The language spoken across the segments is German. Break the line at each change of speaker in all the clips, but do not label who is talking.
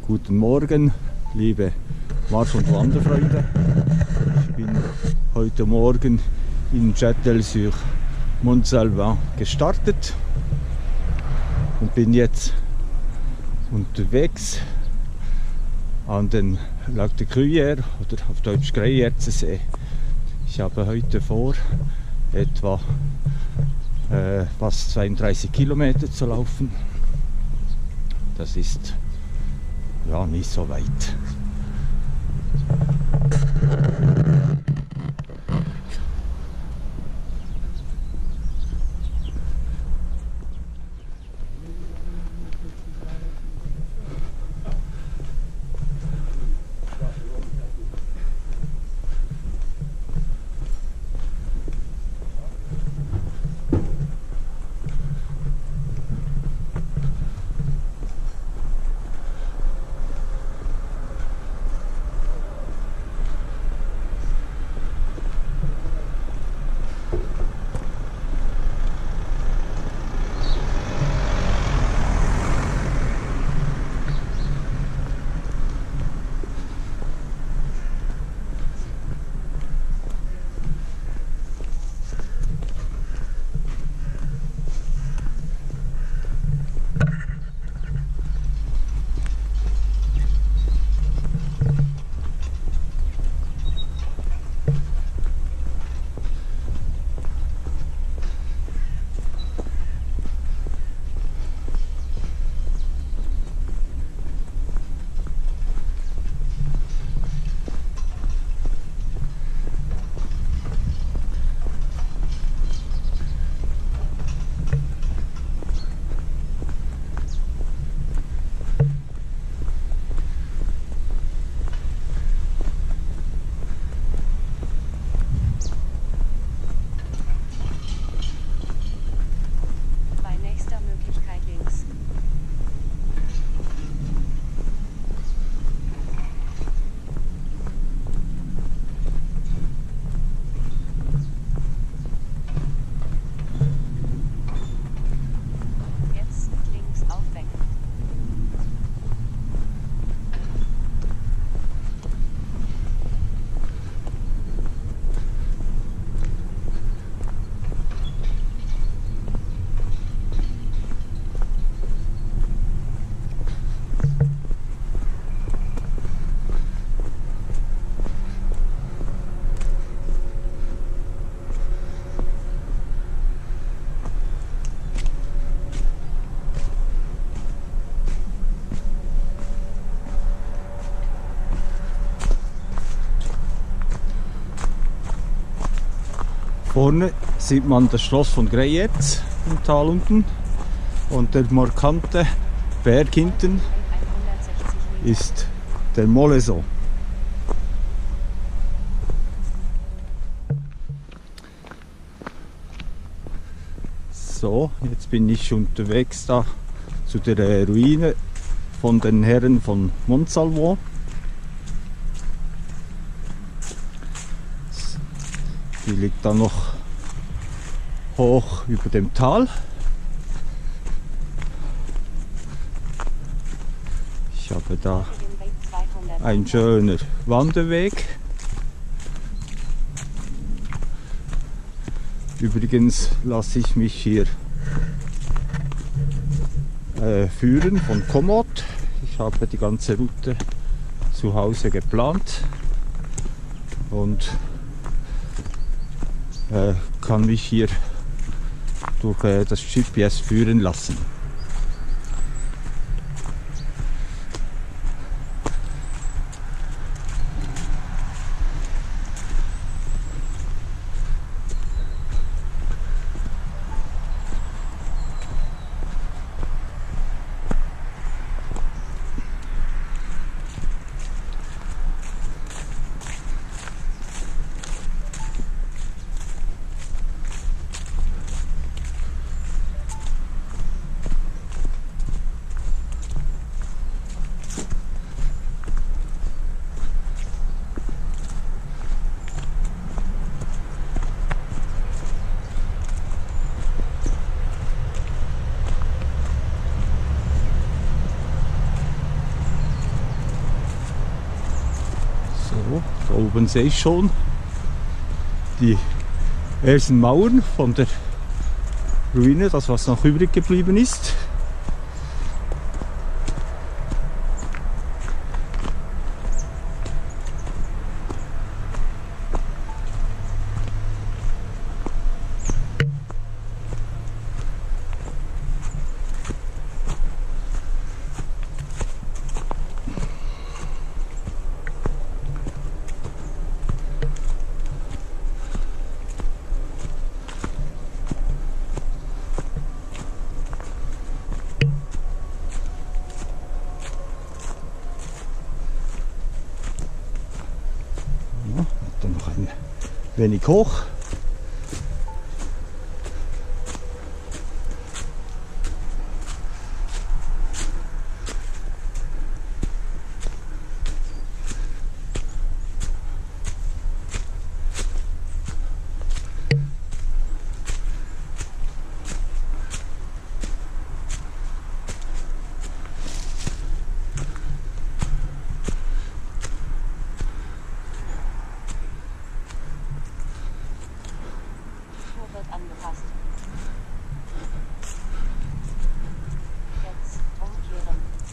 Guten Morgen, liebe Marsch- und Wanderfreunde. Ich bin heute Morgen in Châtel-sur-Montsalvin gestartet und bin jetzt unterwegs an den Lac de Gruyère oder auf Deutsch Greyerzersee. Ich habe heute vor, etwa fast 32 Kilometer zu laufen. Das ist ja nicht so weit. Vorne sieht man das Schloss von Greyerz im Tal unten und der markante Berg hinten ist der Moleson. So, jetzt bin ich unterwegs da zu der Ruine von den Herren von Montsalvin. Die liegt da noch hoch über dem Tal. Ich habe da einen schönen Wanderweg. Übrigens lasse ich mich hier führen von Komoot. Ich habe die ganze Route zu Hause geplant und kann mich hier durch das GPS führen lassen. oben sehe ich schon die ersten Mauern von der Ruine, das was noch übrig geblieben ist. Dann noch ein wenig hoch.
Angepasst. Jetzt umkehren.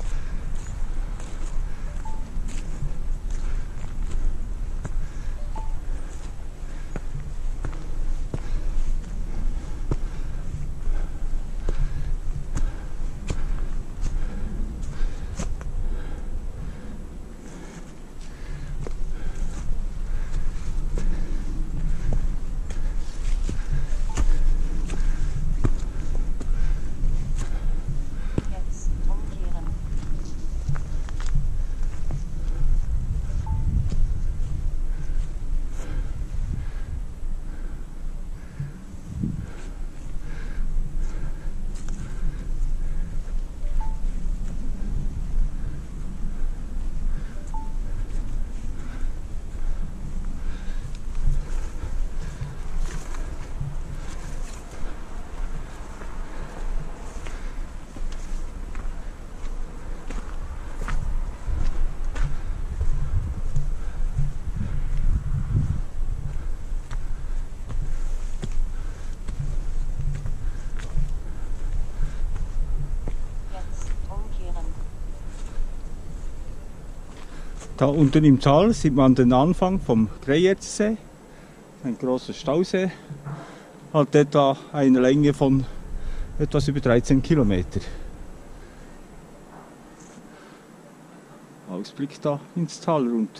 Da unten im Tal sieht man den Anfang vom Greyerz-See, ein großer Stausee, hat etwa eine Länge von etwas über 13 Kilometer. Ausblick da ins Tal runter.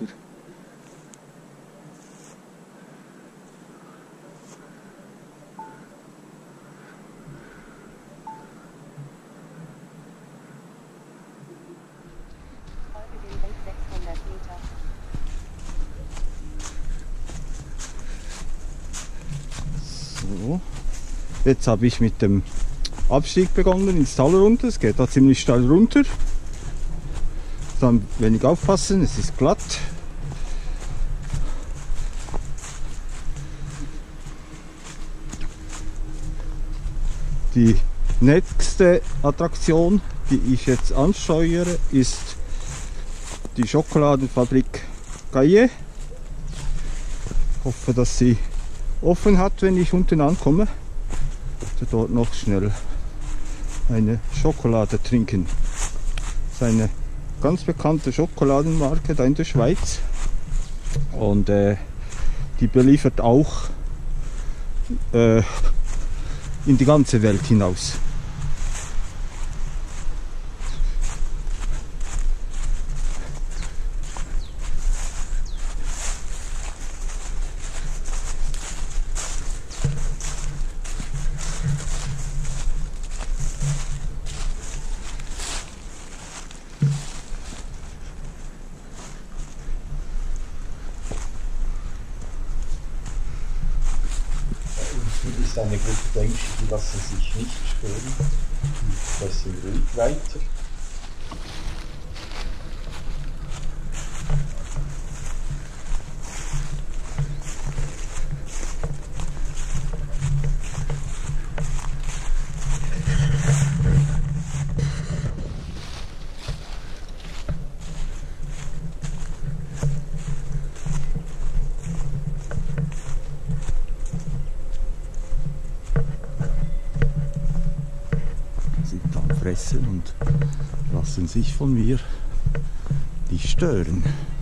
So, jetzt habe ich mit dem Abstieg begonnen ins Tal runter. Es geht da ziemlich steil runter. Dann wenig aufpassen, es ist glatt. Die nächste Attraktion, die ich jetzt ansteuere, ist die Schokoladenfabrik Gaillet. Ich hoffe, dass sie offen hat, wenn ich unten ankomme. Ich dort noch schnell eine Schokolade trinken. Das ist eine ganz bekannte Schokoladenmarke da in der Schweiz und die beliefert auch in die ganze Welt hinaus.
Ist eine Gruppe Menschen, die lassen sich nicht stören, die sprechen ruhig weiter.
sind am Fressen und lassen sich von mir nicht stören.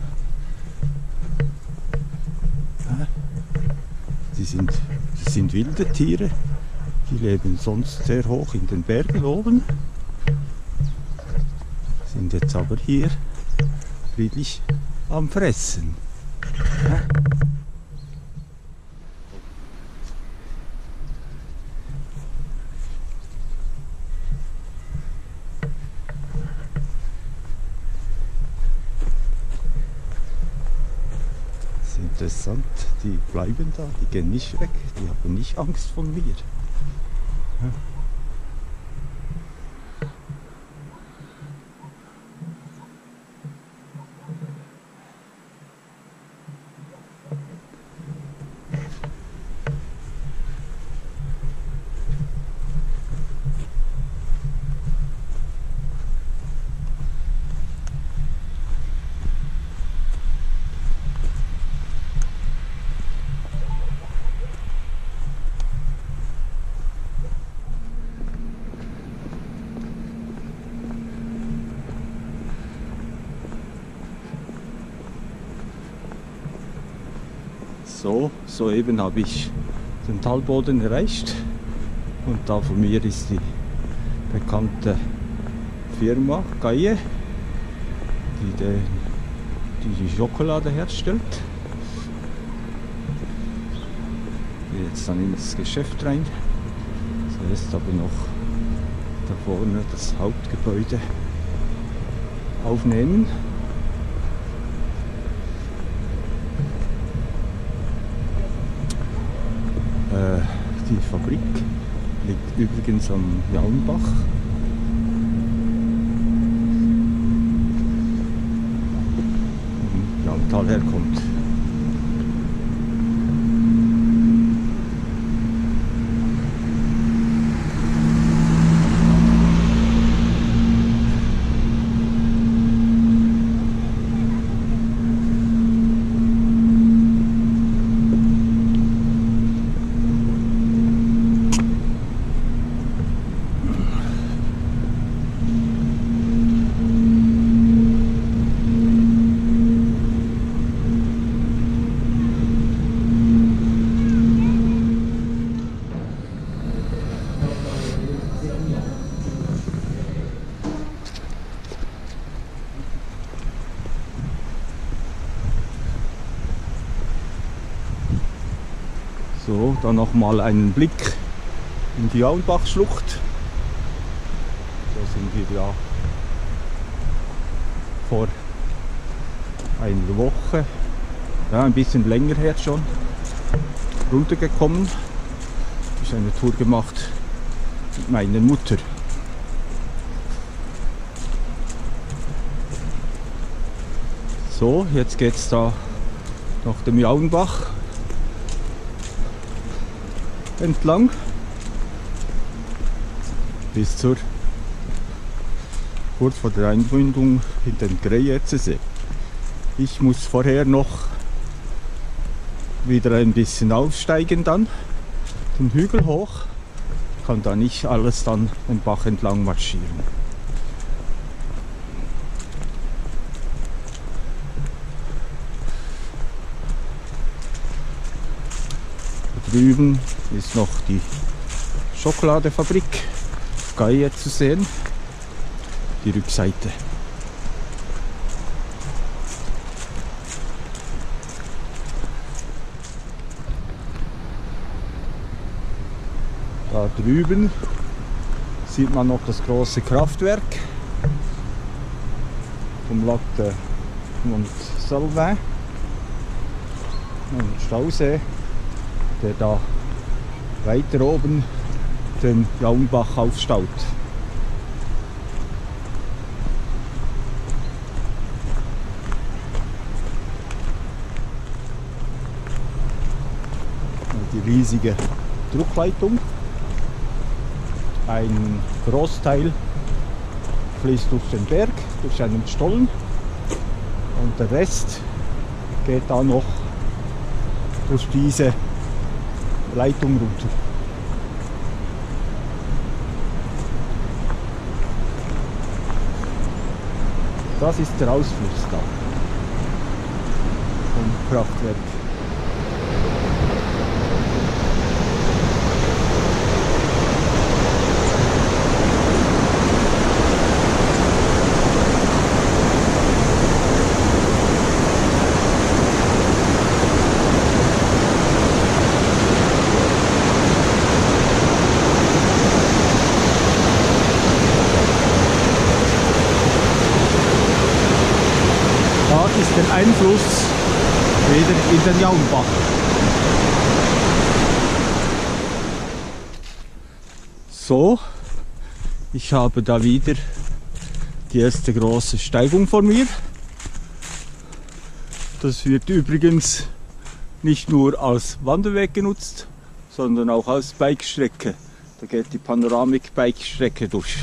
Das sind wilde Tiere, die leben sonst sehr hoch in den Bergen oben, sind jetzt aber hier friedlich am Fressen. Interessant, die bleiben da, die gehen nicht weg, die haben nicht Angst von mir. Ja. Soeben habe ich den Talboden erreicht und da vor mir ist die bekannte Firma Gaye, die Schokolade herstellt. Ich gehe jetzt dann ins Geschäft rein. Zuerst aber noch da vorne das Hauptgebäude aufnehmen. Die Fabrik liegt übrigens am Jaunbach. Wo Jauntal herkommt. So, dann nochmal einen Blick in die Jaunbachschlucht. Da sind wir ja vor einer Woche, ja, ein bisschen länger her schon, runtergekommen. Ich habe eine Tour gemacht mit meiner Mutter. So, jetzt geht es da nach dem Jaunbach entlang bis zur kurz vor der Einmündung in den Greyerzersee. Ich muss vorher noch wieder ein bisschen aufsteigen, dann den Hügel hoch, kann da nicht alles dann den Bach entlang marschieren. Drüben ist noch die Schokoladefabrik Gaye zu sehen, die Rückseite. Da drüben sieht man noch das große Kraftwerk vom Lac de Montsalvin und Stausee, der da weiter oben den Jaunbach aufstaut. Die riesige Druckleitung. Ein Großteil fließt durch den Berg, durch einen Stollen, und der Rest geht da noch durch diese Leitung runter. das ist der Ausfluss da vom Kraftwerk. Den Einfluss wieder in den Jaunbach. So, ich habe da wieder die erste große Steigung vor mir. Das wird übrigens nicht nur als Wanderweg genutzt, sondern auch als Bikestrecke. Da geht die Panoramik-Bikestrecke durch.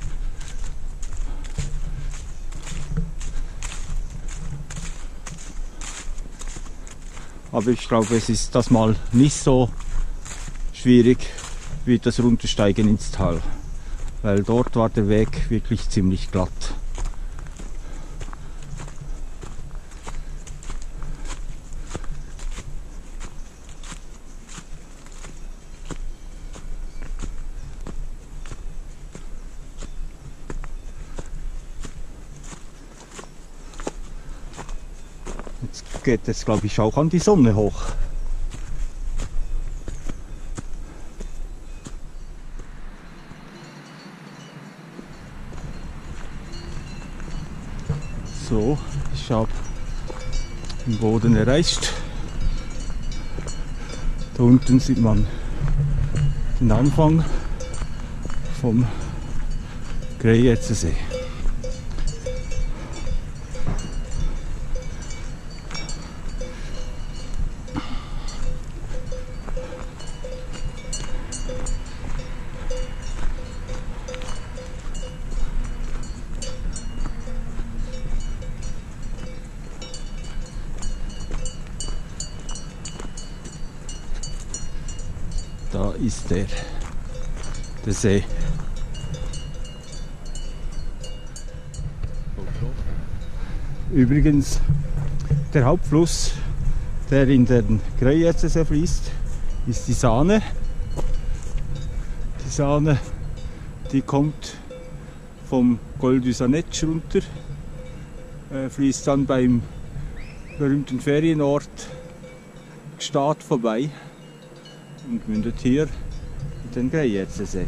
Aber ich glaube, es ist das mal nicht so schwierig wie das Runtersteigen ins Tal, weil dort war der Weg wirklich ziemlich glatt. Jetzt geht es, glaube ich, auch an die Sonne hoch. So, ich habe den Boden erreicht. Da unten sieht man den Anfang vom Greyerzer See. Da ist der See. Übrigens, der Hauptfluss, der in den Greyerzer See fließt, ist die Saane. Die Saane, die kommt vom Col du Sanetsch runter, fließt dann beim berühmten Ferienort Gstaad vorbei und mündet hier in den Greyerzer See.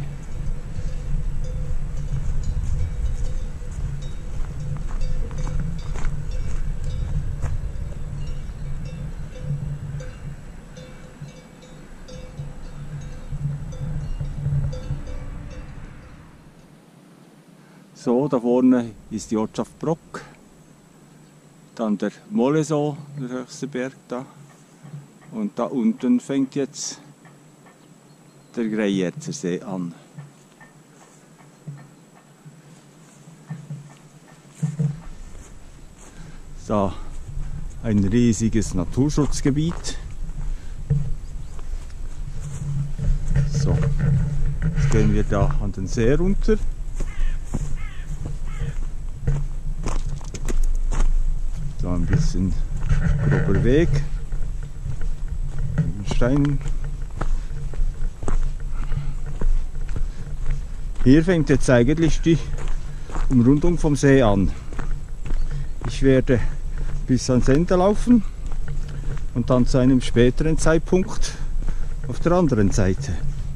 So, da vorne ist die Ortschaft Brock, dann der Moleso, der höchste Berg da, und da unten fängt jetzt der Greyerzer See an. So, ein riesiges Naturschutzgebiet. So, jetzt gehen wir da an den See runter. Da ein bisschen grober Weg, mit Steinen. Hier fängt jetzt eigentlich die Umrundung vom See an. Ich werde bis ans Ende laufen und dann zu einem späteren Zeitpunkt auf der anderen Seite.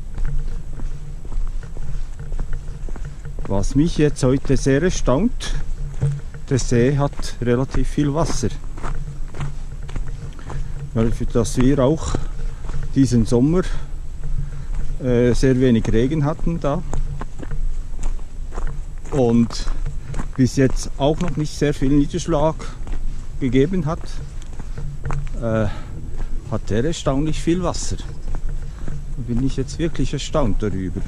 Was mich jetzt heute sehr erstaunt, der See hat relativ viel Wasser. Weil für das wir auch diesen Sommer sehr wenig Regen hatten da. Und bis jetzt auch noch nicht sehr viel Niederschlag gegeben hat, hat der erstaunlich viel Wasser. Da bin ich jetzt wirklich erstaunt darüber.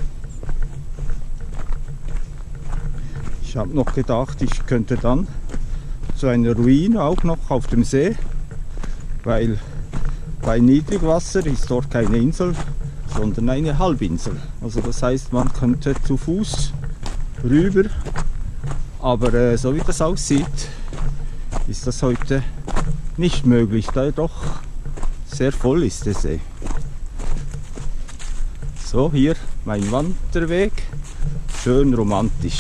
Ich habe noch gedacht, ich könnte dann zu einer Ruine auch noch auf dem See, weil bei Niedrigwasser ist dort keine Insel, sondern eine Halbinsel. Also das heißt, man könnte zu Fuß rüber Aber so wie das aussieht, ist das heute nicht möglich, da er doch sehr voll ist, der See. So, hier mein Wanderweg, schön romantisch.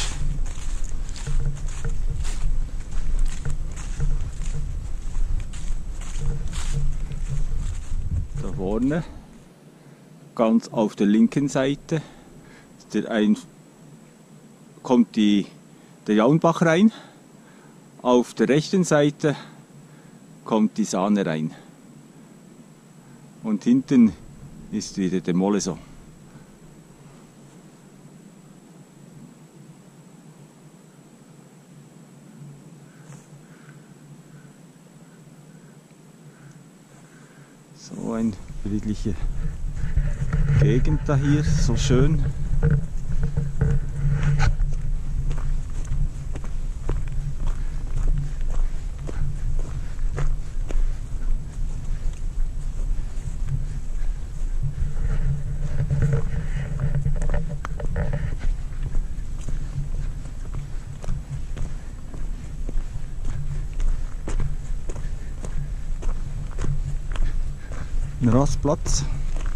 Da vorne, ganz auf der linken Seite, kommt der Jaunbach rein. Auf der rechten Seite kommt die Saane rein. Und hinten ist wieder der Moleso. So eine friedliche Gegend da hier, so schön. Ein Rastplatz.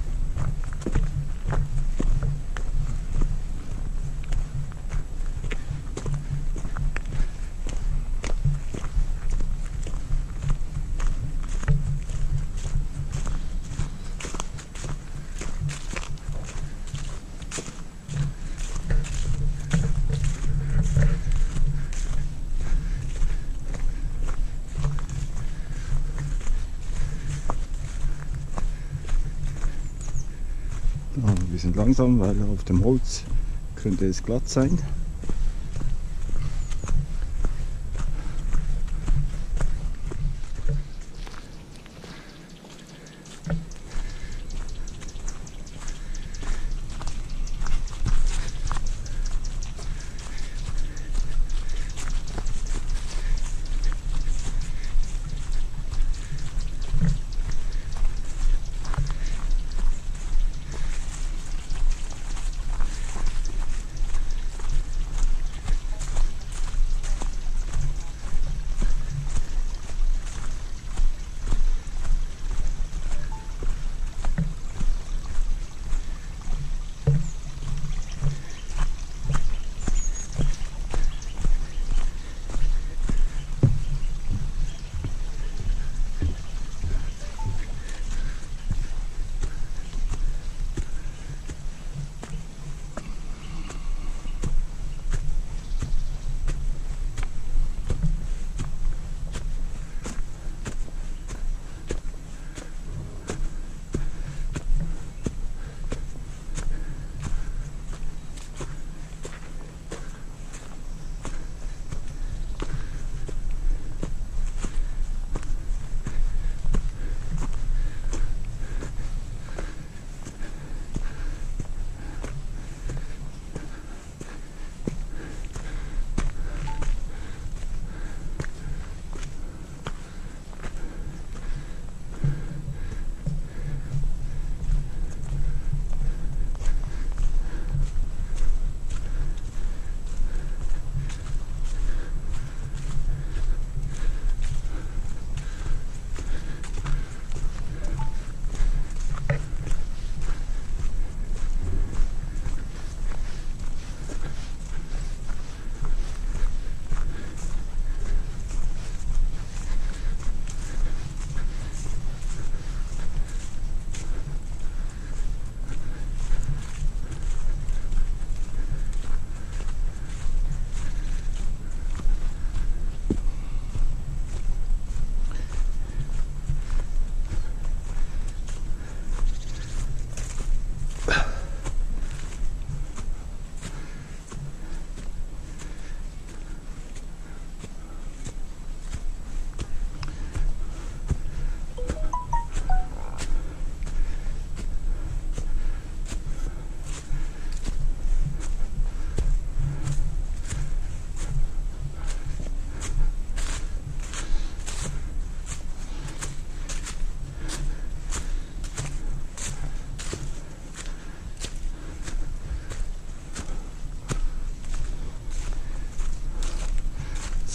Ein bisschen langsam, weil auf dem Holz könnte es glatt sein.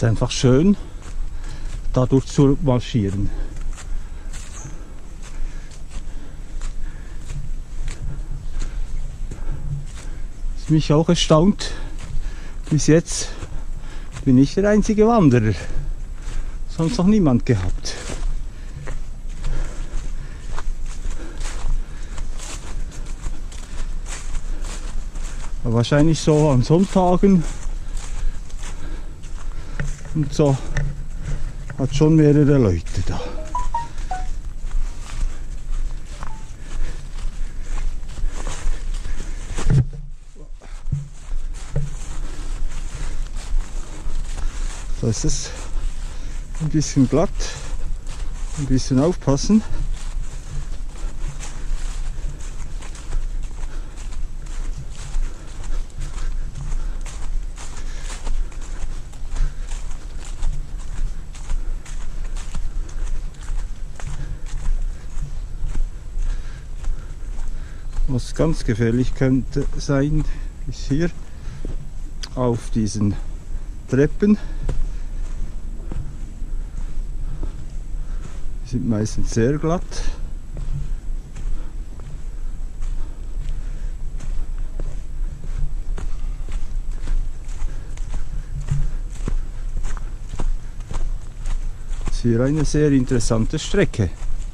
ist einfach schön, dadurch zu marschieren. Was mich auch erstaunt, bis jetzt bin ich der einzige Wanderer, sonst noch niemand gehabt. Aber wahrscheinlich so an Sonntagen und so hat schon mehrere Leute da. Da ist es ein bisschen glatt, ein bisschen aufpassen. Was ganz gefährlich könnte sein, ist hier auf diesen Treppen. Die sind meistens sehr glatt. Das ist hier eine sehr interessante Strecke.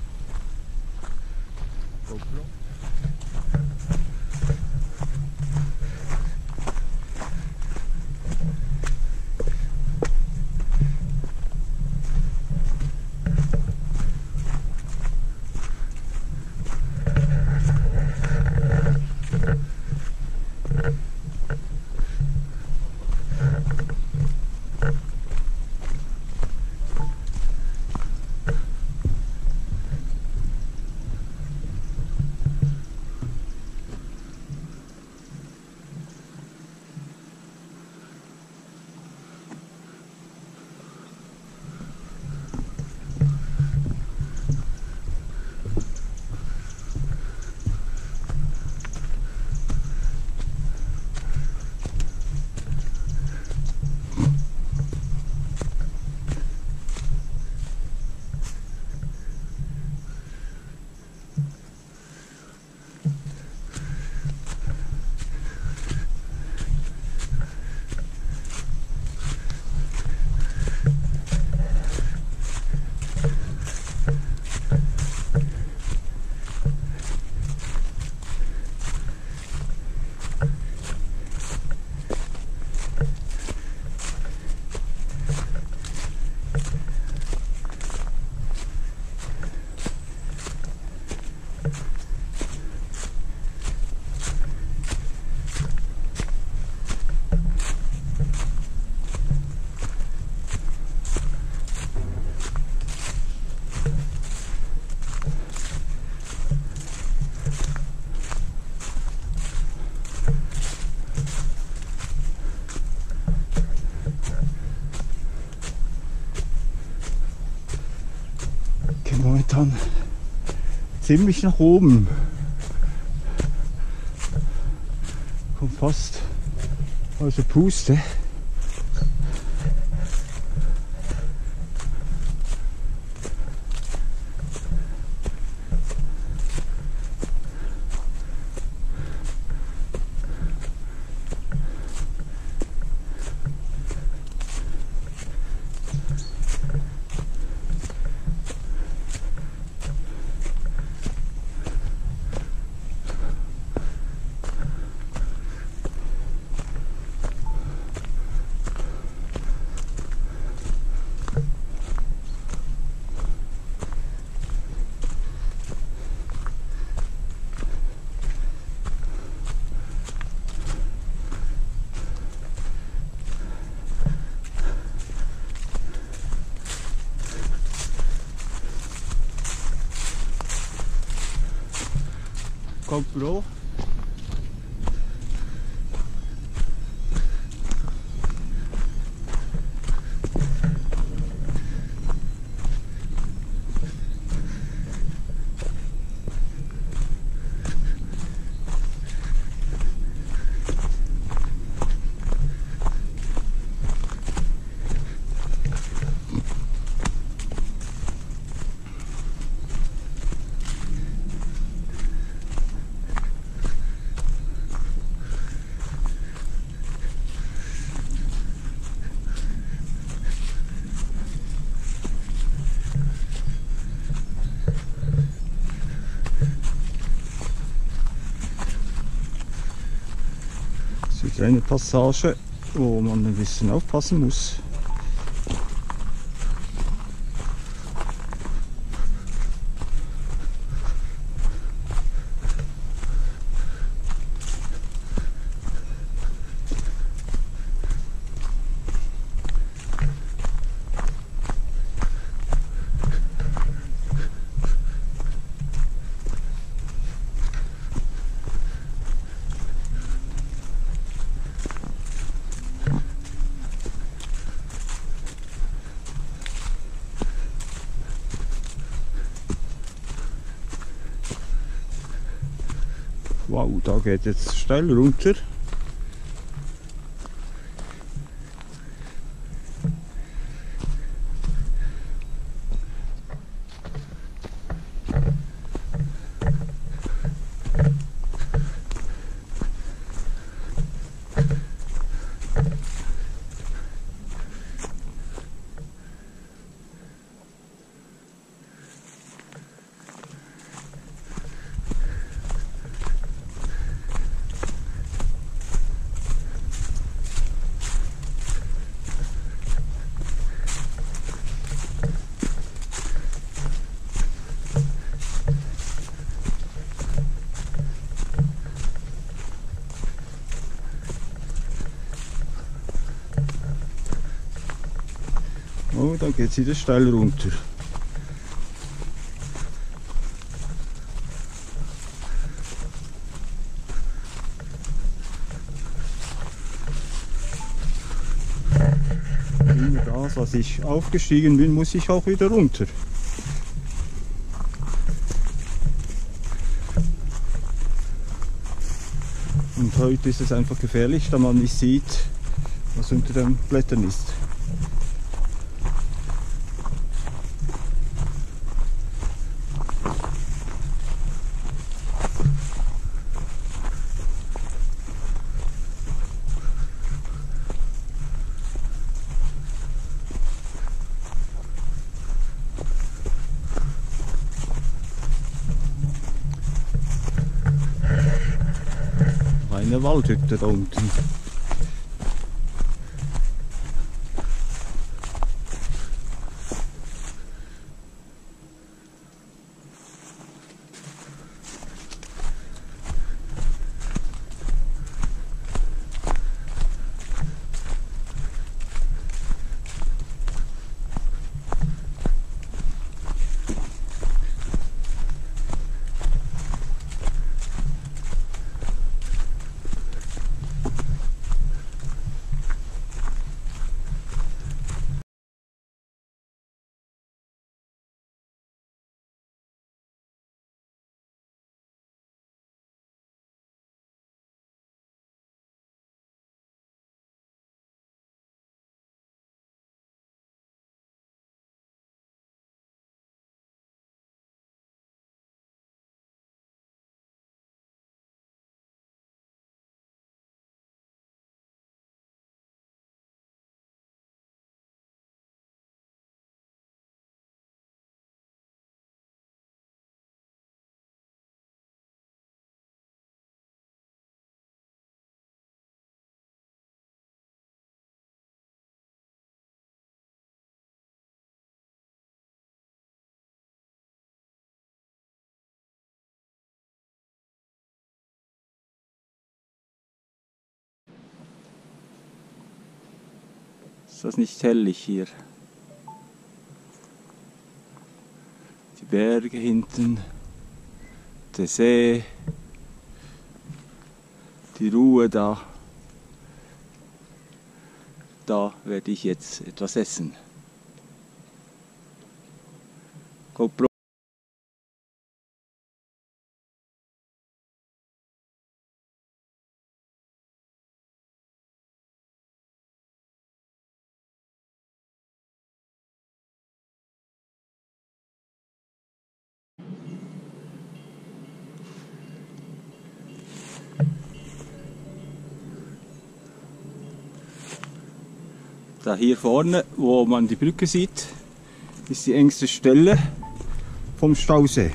Momentan ziemlich nach oben. Kommt fast aus der Puste. GoPro. Trennpassage, wo man ein bisschen aufpassen muss. Wow, da geht jetzt steil runter. Oh, dann geht es wieder steil runter. Immer das, was ich aufgestiegen bin, muss ich auch wieder runter. Und heute ist es einfach gefährlich, da man nicht sieht, was unter den Blättern ist. Eine Waldhütte da unten. Ist das nicht herrlich hier? Die Berge hinten, der See, die Ruhe da. Da werde ich jetzt etwas essen. GoPro. Da hier vorne, wo man die Brücke sieht, ist die engste Stelle vom Stausee.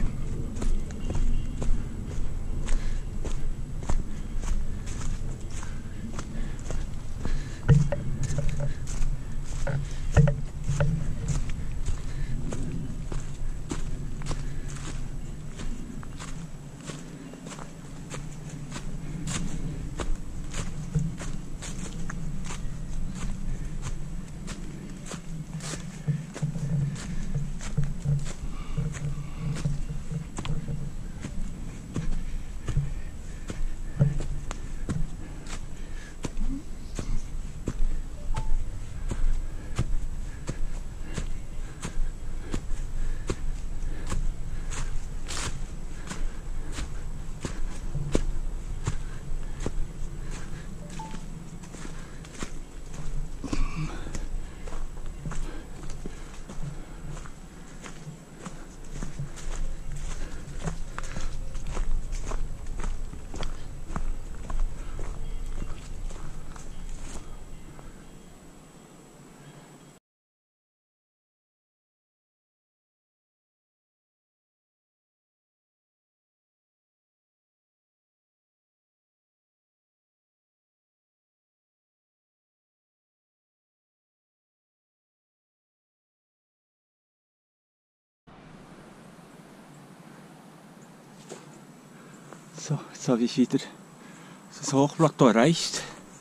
So, jetzt habe ich wieder das Hochplateau erreicht.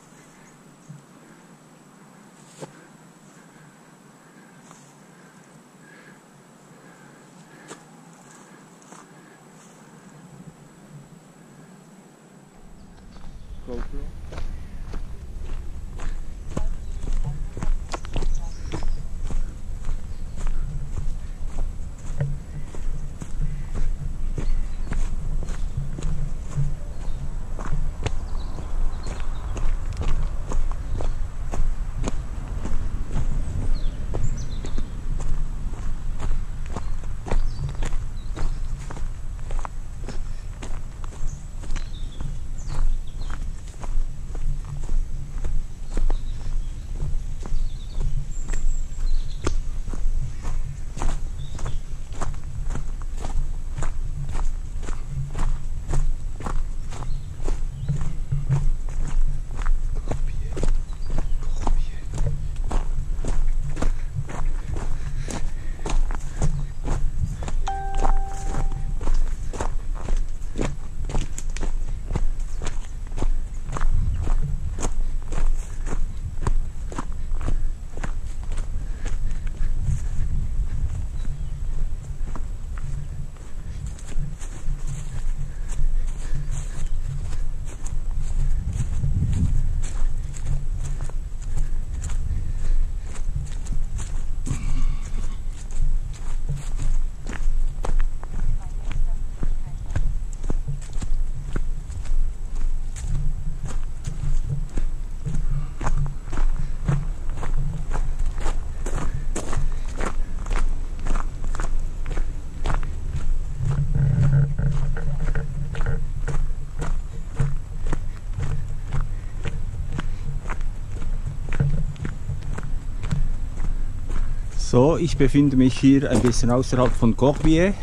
So, ich befinde mich hier ein bisschen außerhalb von Corbière.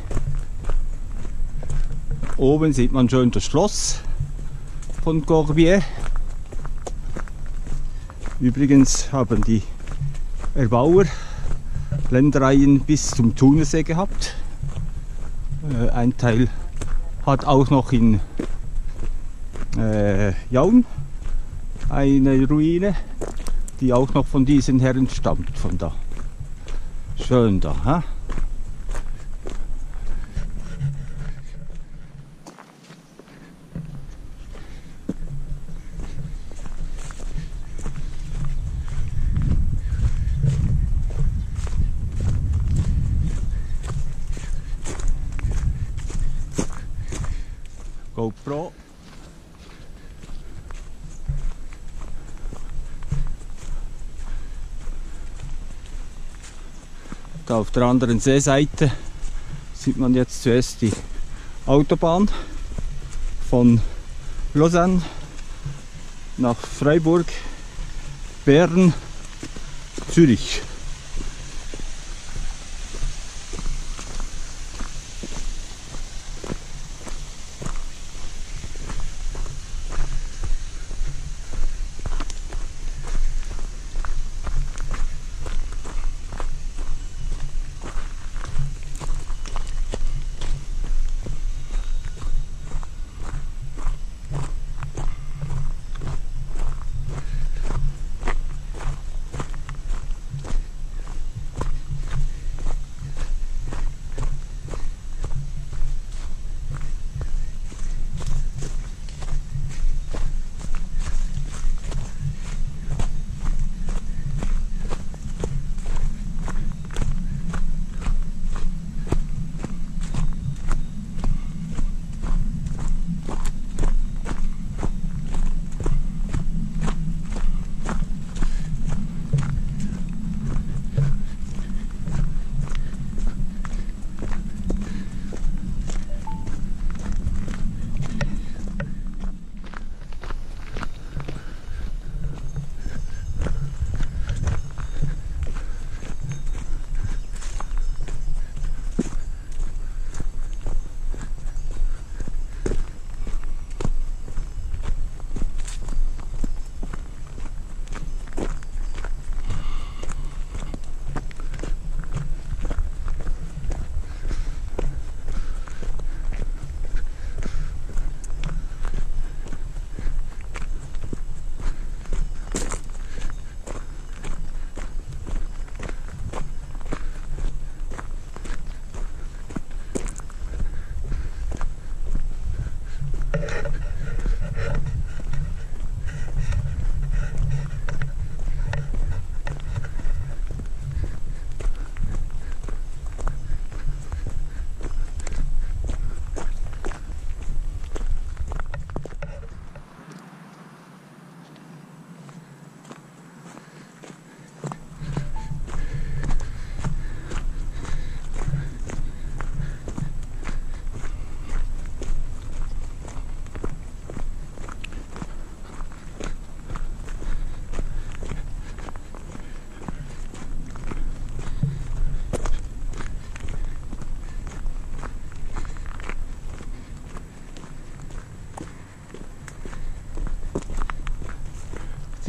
Oben sieht man schön das Schloss von Corbière. Übrigens haben die Erbauer Ländereien bis zum Thunersee gehabt. Ein Teil hat auch noch in Jaun eine Ruine, die auch noch von diesen Herren stammt, von da. Schön da, ha? GoPro. Da auf der anderen Seeseite sieht man jetzt zuerst die Autobahn von Lausanne nach Freiburg, Bern, Zürich.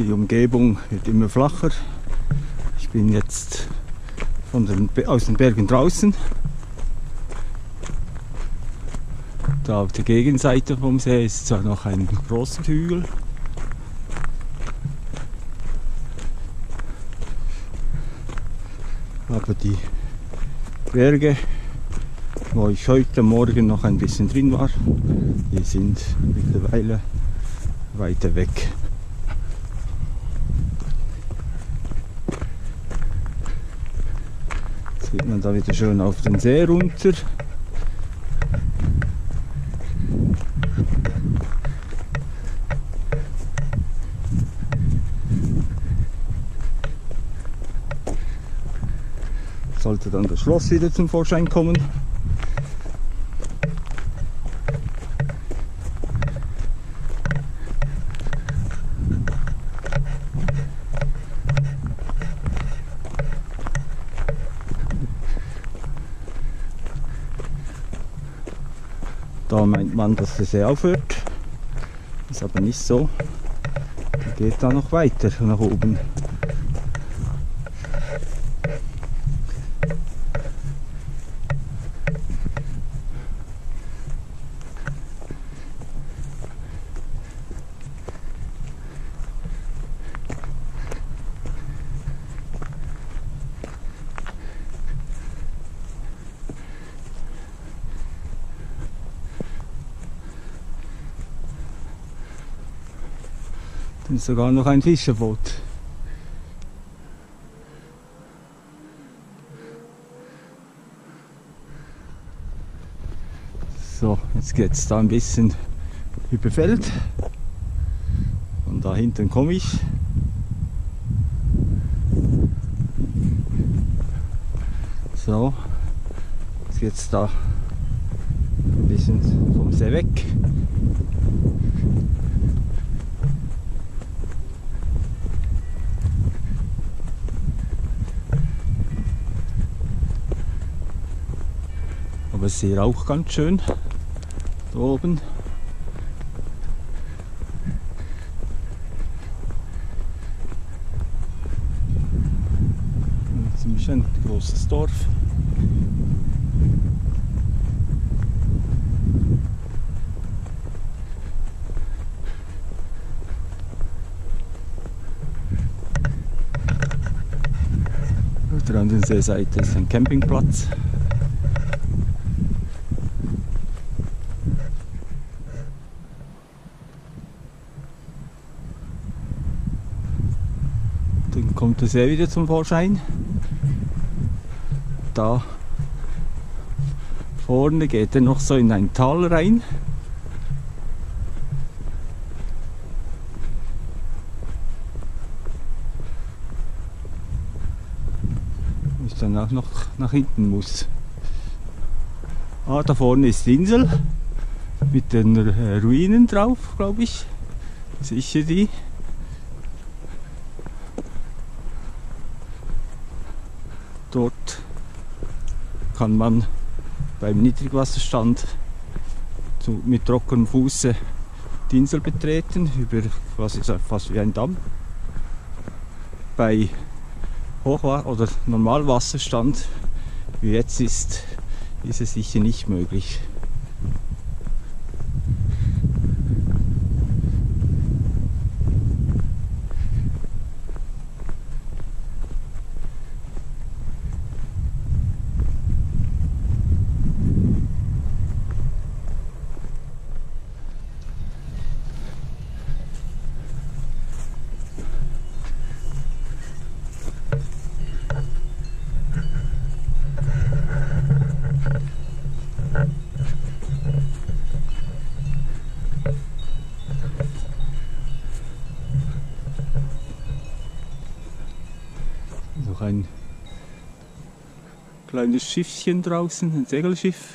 Die Umgebung wird immer flacher. Ich bin jetzt aus den Bergen draußen. Da auf der Gegenseite vom See ist zwar noch ein großer Hügel. Aber die Berge, wo ich heute Morgen noch ein bisschen drin war, die sind mittlerweile weiter weg. Jetzt geht man da wieder schön auf den See runter. Sollte dann das Schloss wieder zum Vorschein kommen. Da meint man, dass der See aufhört. Ist aber nicht so. Der geht da noch weiter nach oben. Da ist sogar noch ein Fischerboot. So, jetzt geht es da ein bisschen über Feld. Und da hinten komme ich. So, jetzt geht es da ein bisschen vom See weg. Aber es ist hier auch ganz schön, da oben. Ein ziemlich ein großes Dorf. Auf der anderen Seeseite ist ein Campingplatz. Dann kommt der See wieder zum Vorschein. Da vorne geht er noch so in ein Tal rein. Wo ich dann auch noch nach hinten muss. Ah, da vorne ist die Insel mit den Ruinen drauf, glaube ich. Sicher die. Dort kann man beim Niedrigwasserstand mit trockenem Fuße die Insel betreten, über quasi fast wie ein Damm. Bei Hochwasser oder Normalwasserstand, wie jetzt ist es sicher nicht möglich. Noch ein kleines Schiffchen draußen, ein Segelschiff.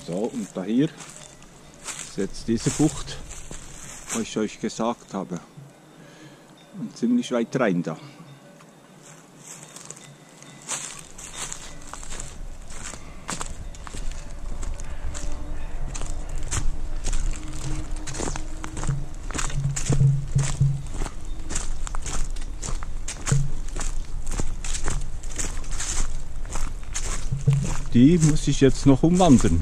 So, und da hier ist jetzt diese Bucht, was ich euch gesagt habe. Und ziemlich weit rein da. Die muss ich jetzt noch umwandern.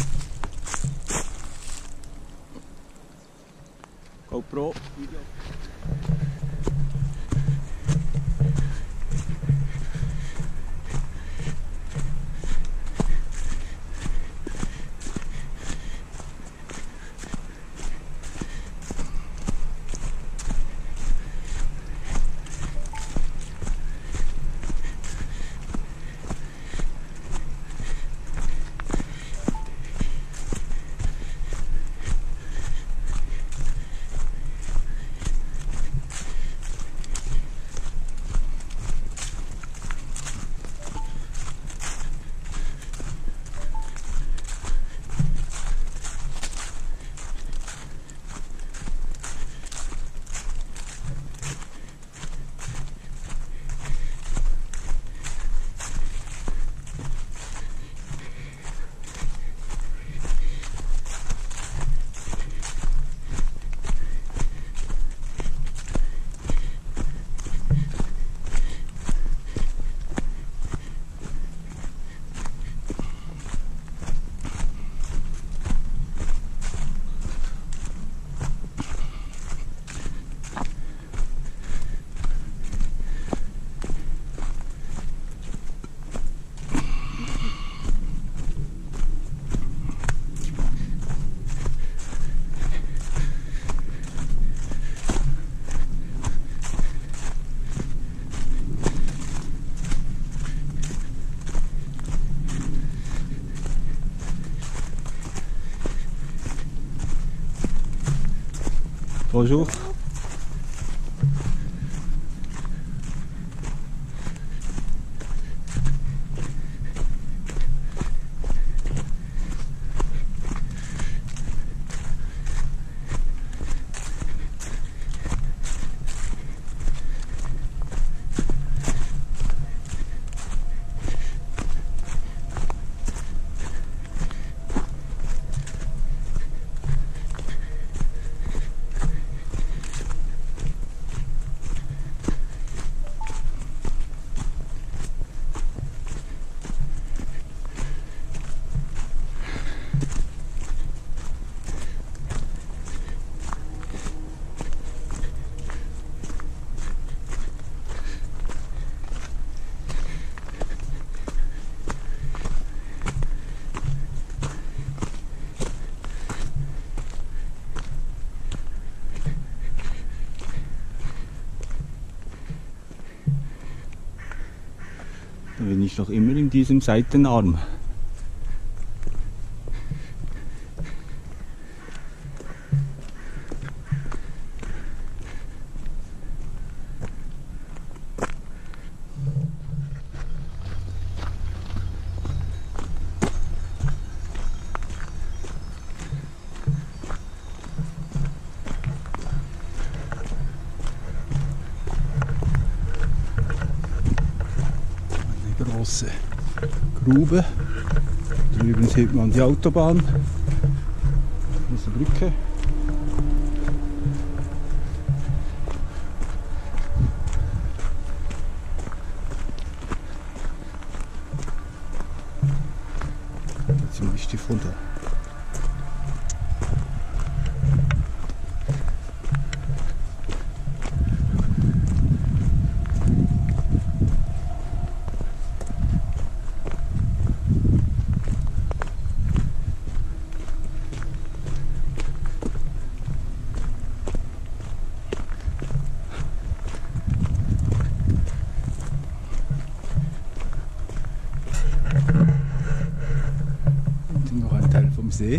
GoPro. Bonjour. Da bin ich noch immer in diesem Seitenarm. Große Grube. Drüben sieht man die Autobahn, diese Brücke. Ziemlich tief runter. Noch ein Teil vom See.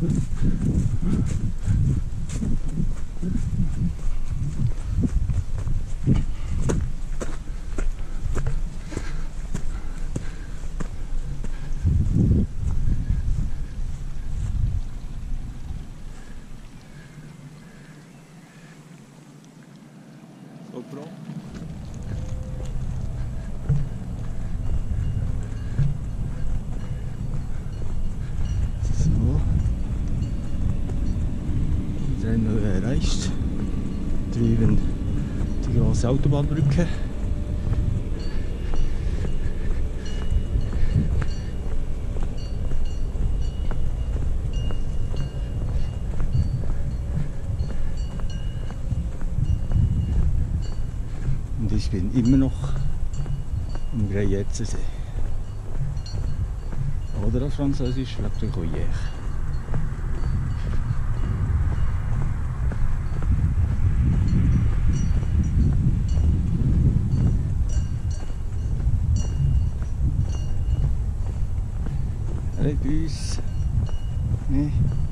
So. Rennhöhe erreicht. Drüben die große Autobahnbrücke. Und ich bin immer noch am Greyetzersee. Oder auf Französisch La Gruyère. Allez, bus. Nee.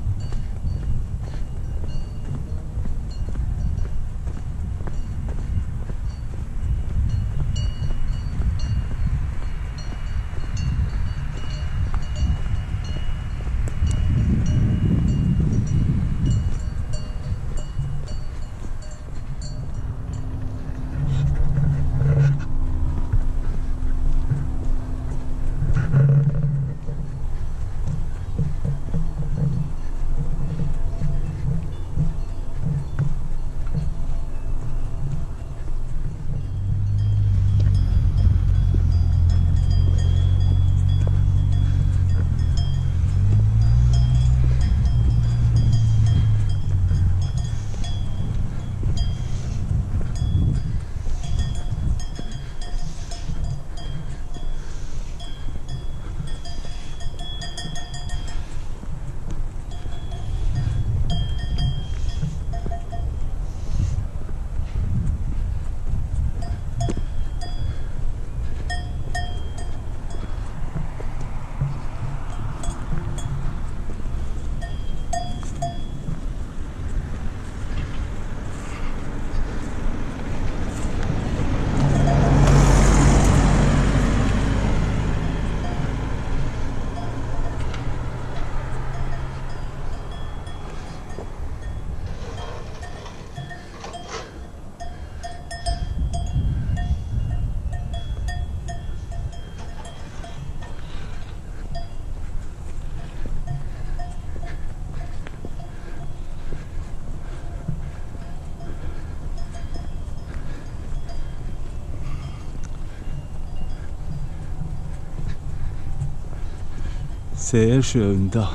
Sehr schön da.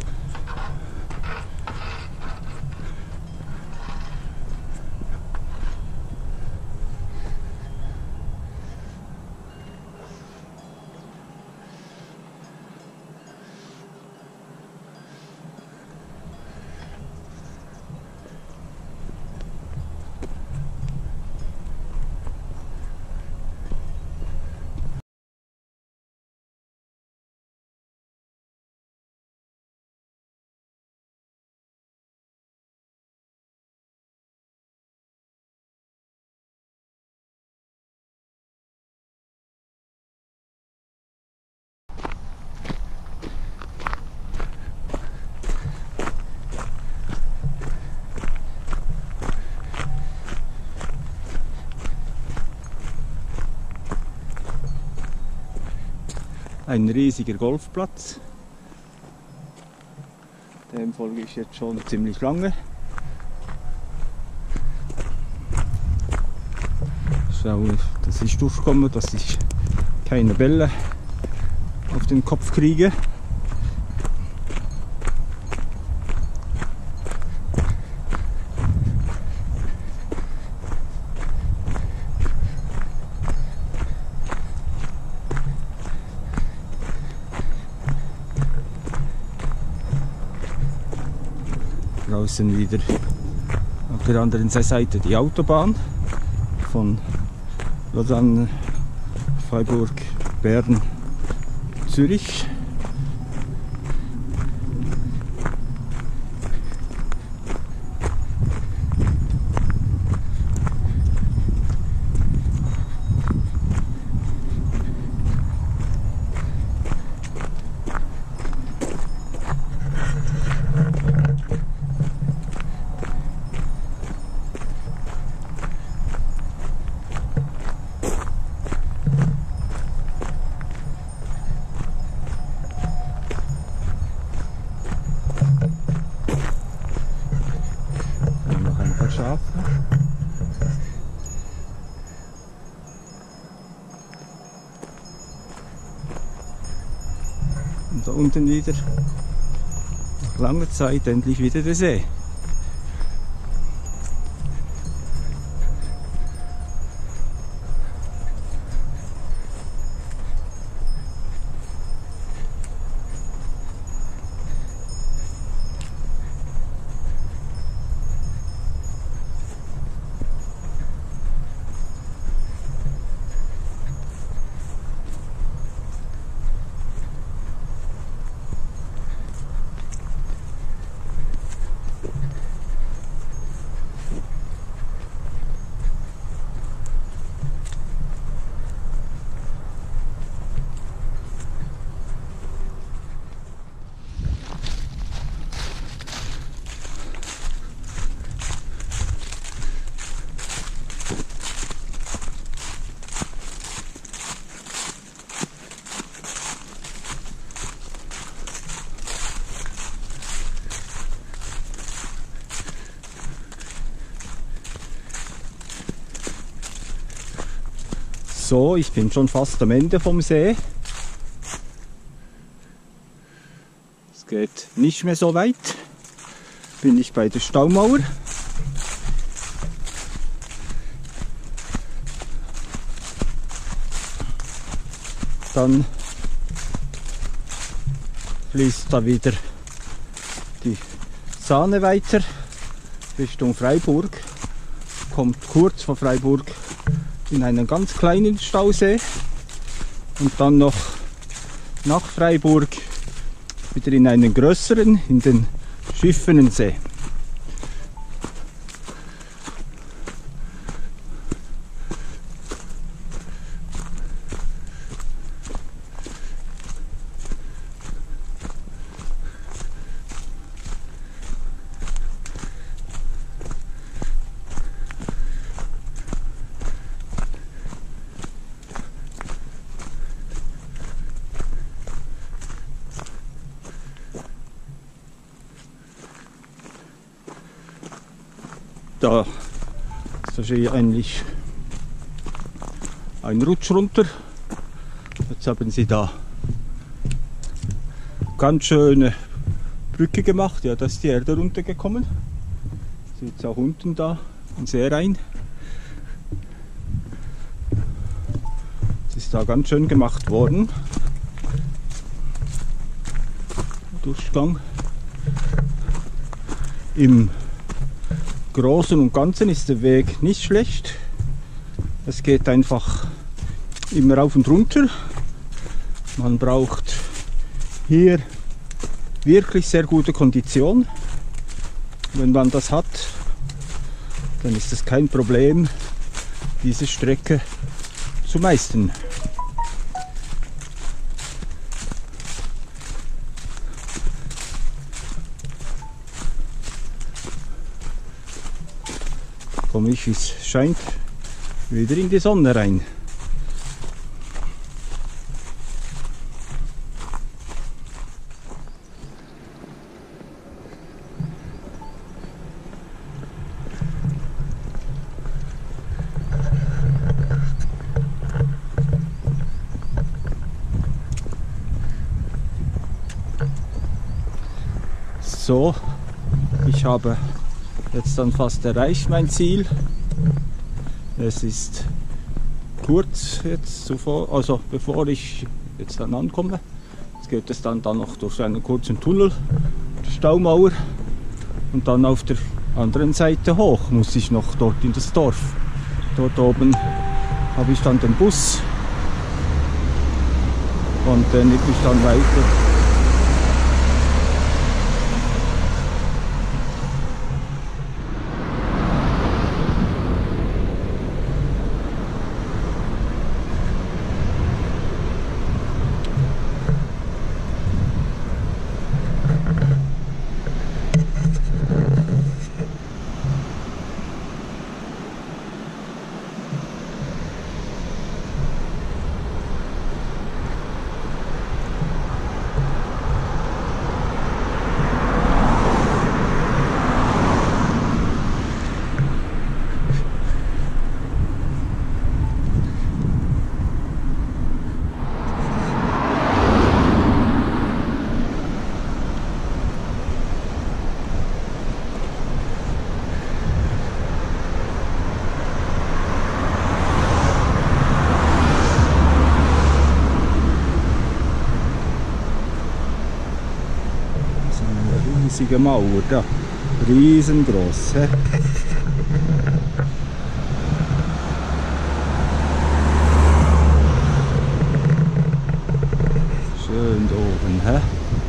Ein riesiger Golfplatz. Dem folge ich jetzt schon ziemlich lange. Schaue, dass ich durchkomme, dass ich keine Bälle auf den Kopf kriege. Draußen wieder auf der anderen Seite die Autobahn von Lausanne, Freiburg, Bern, Zürich. unten wieder nach langer Zeit endlich wieder der See. So, ich bin schon fast am Ende vom See. Es geht nicht mehr so weit. Bin ich bei der Staumauer. Dann fließt da wieder die Saane weiter Richtung Freiburg. Kommt kurz vor Freiburg in einen ganz kleinen Stausee und dann noch nach Freiburg wieder in einen größeren, in den Schiffenensee. Da ist wahrscheinlich eigentlich ein Rutsch runter. Jetzt haben sie da ganz schöne Brücke gemacht. Ja, da ist die Erde runtergekommen. Sieht auch unten da in den See rein. Das ist da ganz schön gemacht worden. Durchgang. Im Großen und Ganzen ist der Weg nicht schlecht. Es geht einfach immer rauf und runter. Man braucht hier wirklich sehr gute Kondition. Wenn man das hat, dann ist es kein Problem, diese Strecke zu meistern. Komme ich, es scheint, wieder in die Sonne rein. So, ich habe jetzt dann fast erreicht mein Ziel. Es ist kurz jetzt zuvor, also bevor ich jetzt dann ankomme. Jetzt geht es dann noch durch einen kurzen Tunnel, die Staumauer, und dann auf der anderen Seite hoch muss ich noch dort in das Dorf. Dort oben habe ich dann den Bus und der nimmt mich dann weiter. riesige Mauer da. Riesengroß. He? Schön da oben. He?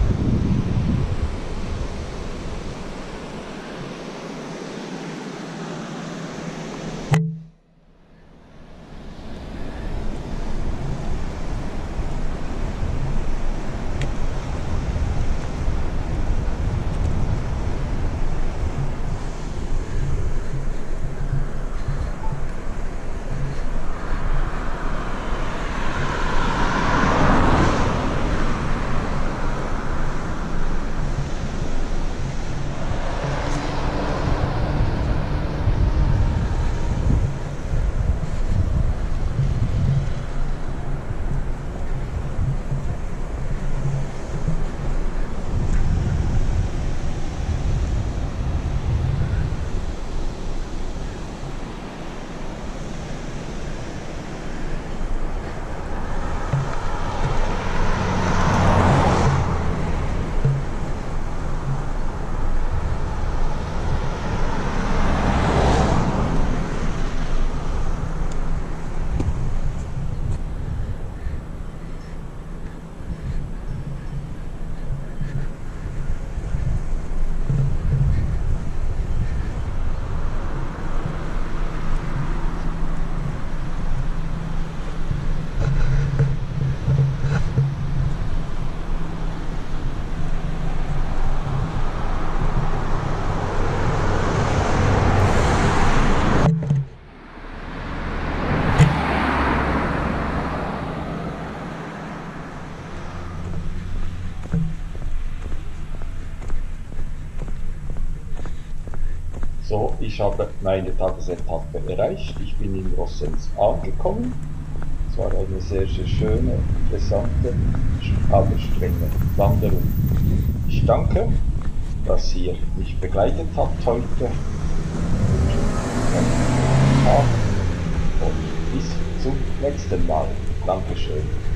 So, ich habe meine Tagesetappe erreicht. Ich bin in Rossens angekommen. Es war eine sehr, sehr schöne, interessante, aber strenge Wanderung. Ich danke, dass ihr mich begleitet habt heute. Ich wünsche einen guten Tag und bis zum nächsten Mal. Dankeschön.